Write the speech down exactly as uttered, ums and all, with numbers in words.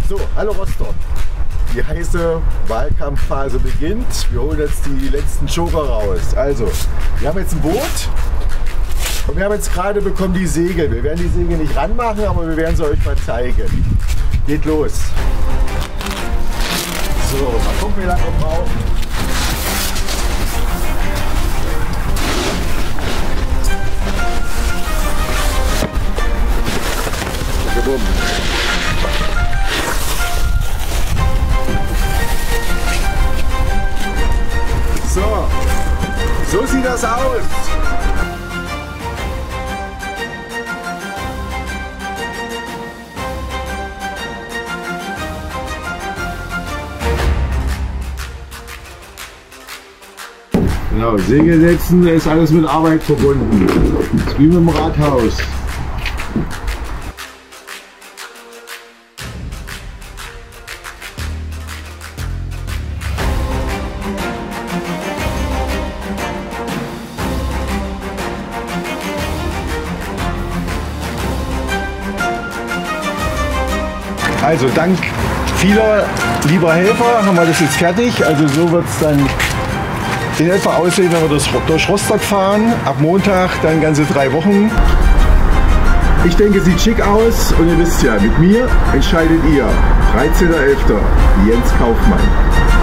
So, hallo Rostock. Die heiße Wahlkampfphase beginnt. Wir holen jetzt die letzten Joker raus. Also, wir haben jetzt ein Boot und wir haben jetzt gerade bekommen die Segel. Wir werden die Segel nicht ranmachen, aber wir werden sie euch mal zeigen. Geht los. So, mal gucken, wie lange wir brauchen. So, so sieht das aus. Genau, Segel setzen, da ist alles mit Arbeit verbunden. Das ist wie mit dem Rathaus. Also dank vieler lieber Helfer haben wir das jetzt fertig. Also so wird es dann in etwa aussehen, wenn wir das durch Rostock fahren. Ab Montag dann ganze drei Wochen. Ich denke, es sieht schick aus und ihr wisst ja, mit mir entscheidet ihr. dreizehnter elfter Jens Kaufmann.